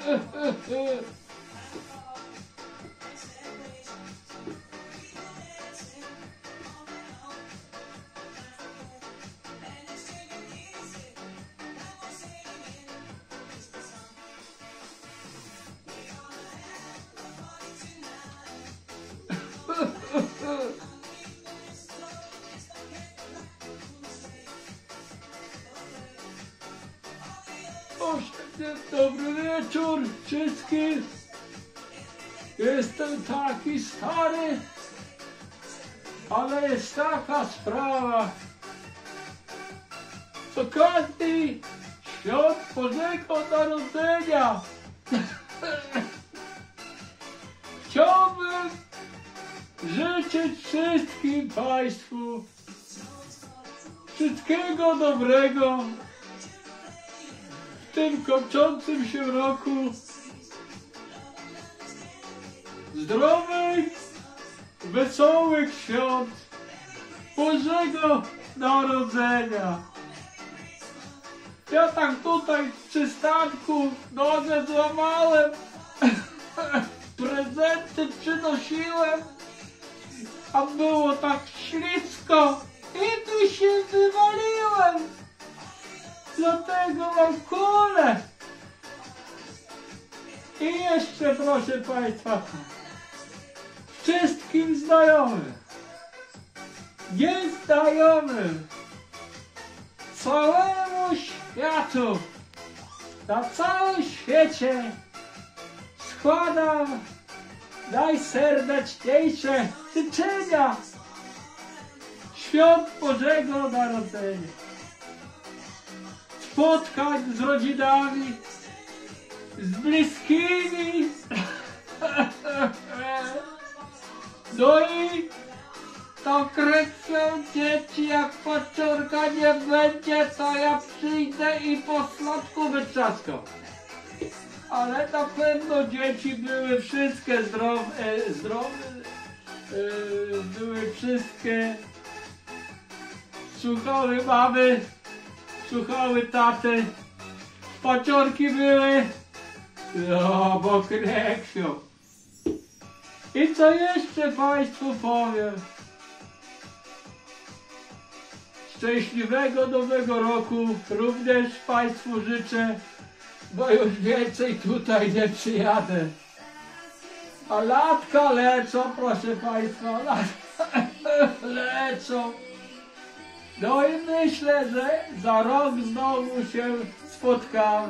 Dobry wieczór wszystkim. Jestem taki stary, ale jest taka sprawa. Z okazji świąt Bożego Narodzenia chciałbym życzyć wszystkim Państwu wszystkiego dobrego w tym kończącym się roku, zdrowych, wesołych świąt Bożego Narodzenia. Ja tak tutaj w przystanku nogę złamałem, prezenty przynosiłem, a było tak ślisko i tu się wywaliłem. Dlatego mam kulę. I jeszcze, proszę Państwa, wszystkim znajomym, nieznajomym, całemu światu, na całym świecie składam najserdeczniejsze życzenia świąt Bożego Narodzenia. Spotkań z rodzinami, z bliskimi. No i to kręcą dzieci, jak paciorka nie będzie, to ja przyjdę i po słodku wytrzaskam. Ale na pewno dzieci były wszystkie zdrowe, były wszystkie, słuchały mamy, słuchały taty, paciorki były, no bo kreksią. I co jeszcze Państwu powiem? Szczęśliwego nowego roku również Państwu życzę, bo już więcej tutaj nie przyjadę. A latka lecą, proszę Państwa, latka lecą. No i myślę, że za rok znowu się spotkamy.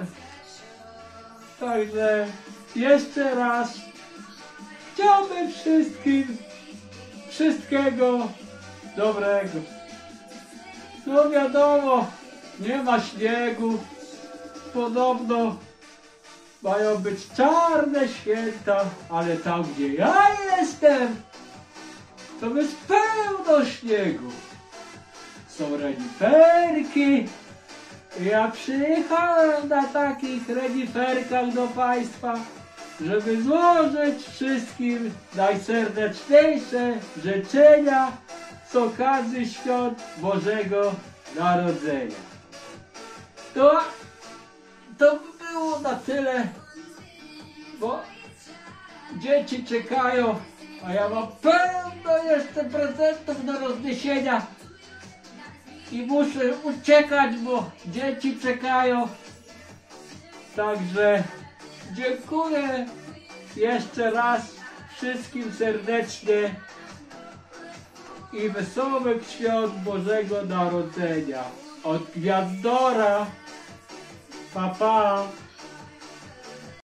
Także jeszcze raz chciałbym wszystkim wszystkiego dobrego. No wiadomo, nie ma śniegu. Podobno mają być czarne święta, ale tam gdzie ja jestem, to jest pełno śniegu. Są reniferki. Ja przyjechałem na takich reniferkach do Państwa, żeby złożyć wszystkim najserdeczniejsze życzenia z okazji świąt Bożego Narodzenia. To by było na tyle, bo dzieci czekają, a ja mam pełno jeszcze prezentów do rozniesienia i muszę uciekać, bo dzieci czekają. Także dziękuję jeszcze raz wszystkim serdecznie i wesołych świąt Bożego Narodzenia. Od Gwiazdora. Pa, pa.